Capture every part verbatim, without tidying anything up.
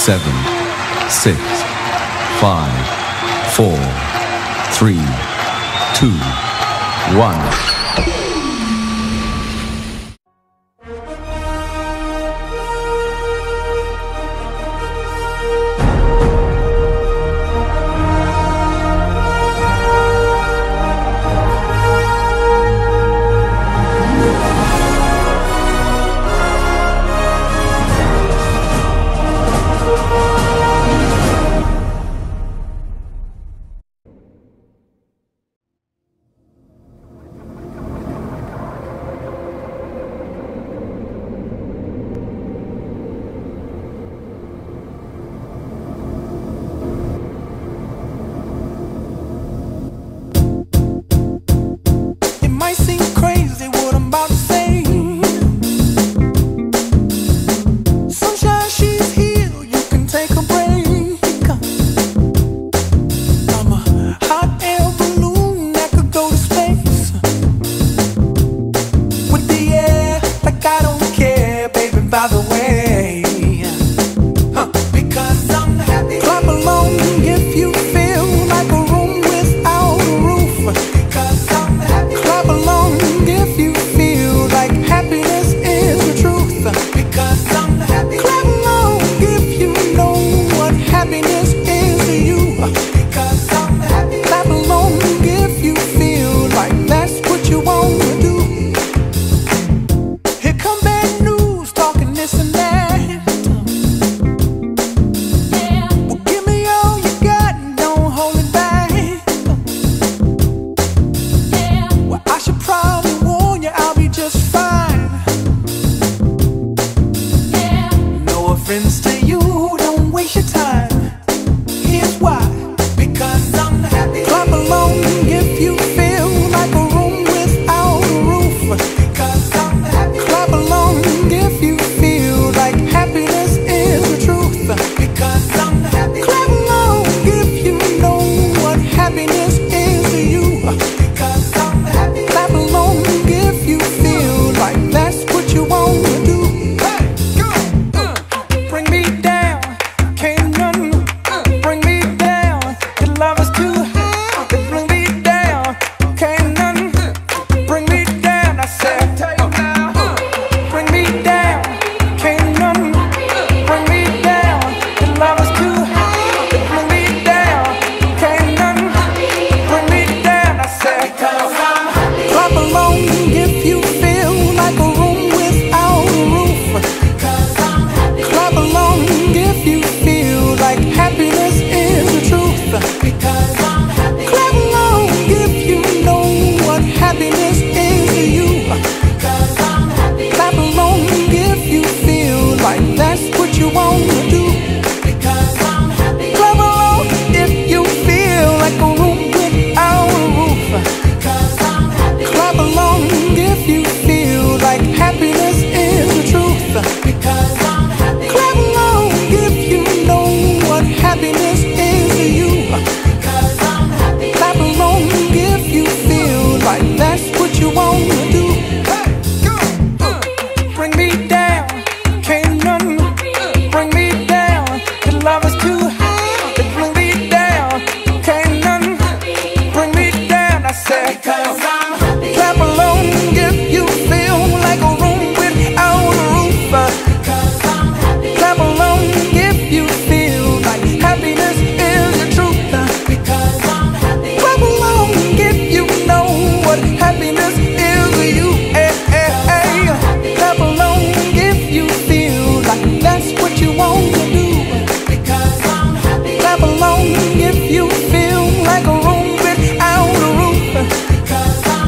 seven, six, five, four, three, two, one. Clap along if you feel like a room without a roof.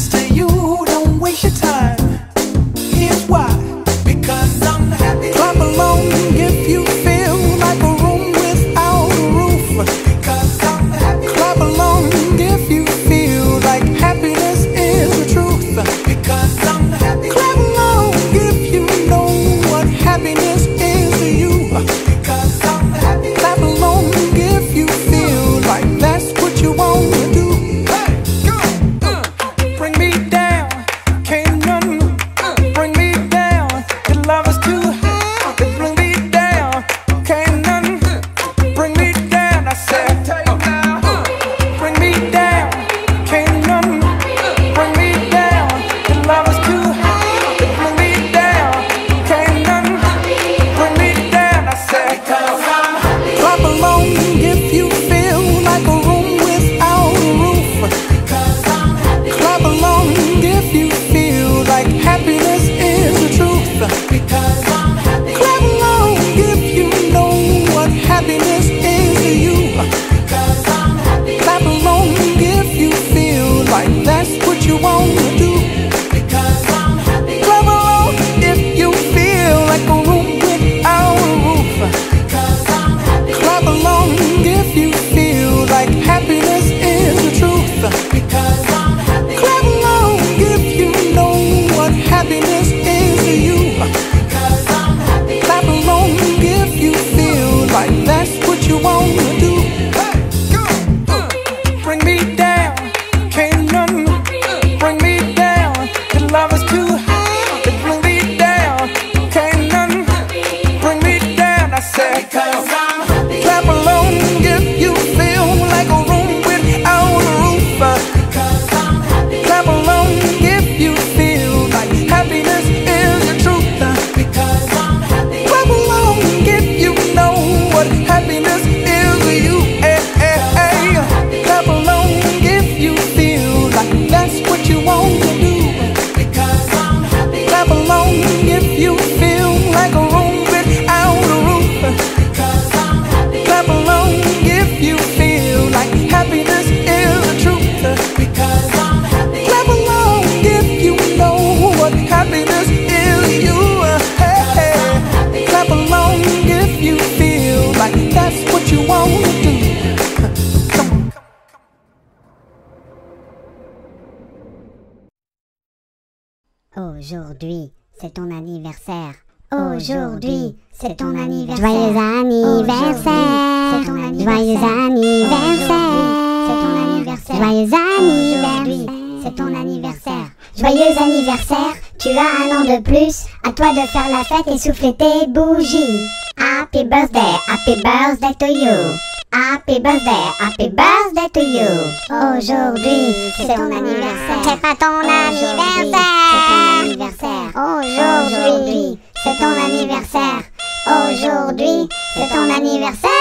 to you, don't waste your time. Here's why. Because I'm happy. Clap along if you feel like a room without a roof. Because I'm happy. Clap along if you feel like happiness is the truth. Because I'm happy. Clap along if you know what happiness is to you. Because I'm happy. Clap along if you feel like that's what you want to do. Hey, go! Uh, bring me down, can't none bring me down. Your love is too high, bring me down, can't none bring me down. I said, uh, bring me down, can't none bring me down. Your love is too high, bring me down, can't none bring me down. I said, clap along if you feel like a room without a roof. Clap along if you feel like happiness is the truth. Because I'm happy. Clap along if you know what happiness is to you. Because I'm happy. Clap along if you feel like that's what you want to do. Because I'm happy. Clap along if you feel like a room without a roof. Because I'm happy. Clap along if you feel like happiness is the truth. Because I'm happy. Clap along if you know what happiness is to you. Because I'm happy. Clap along if you feel like that's what you want to do. Hey, go! Uh, bring me down, can't none bring me down. Your love is too high, bring me down, can't none bring me down. I said, because I'm happy. Clap along if you feel like a room without a roof. Because I'm happy. Clap along if you feel like happiness is the truth. Because I'm happy. Clap along if you know what happiness is to you. Hey, hey, hey. Clap along if you feel like that's what you want to do. Because I'm happy. Clap along if you feel like a room without a roof. Because I'm happy. Clap along if you feel like happiness is the truth. Because I'm happy. Clap along if you know what happiness is to you. Hey, hey. Clap along if you feel like that's what you want to do. Come on. Aujourd'hui, c'est ton anniversaire. Aujourd'hui, c'est ton anniversaire. Joyeux anniversaire. C'est ton anniversaire. Joyeux anniversaire. C'est ton anniversaire. Joyeux anniversaire. C'est ton anniversaire. Joyeux anniversaire. Tu as un an de plus. À toi de faire la fête et souffler tes bougies. Happy birthday, happy birthday to you. Happy birthday, happy birthday to you. Aujourd'hui, c'est ton anniversaire. C'est pas ton anniversaire. C'est ton anniversaire. Aujourd'hui, c'est ton anniversaire. Aujourd'hui, c'est ton anniversaire.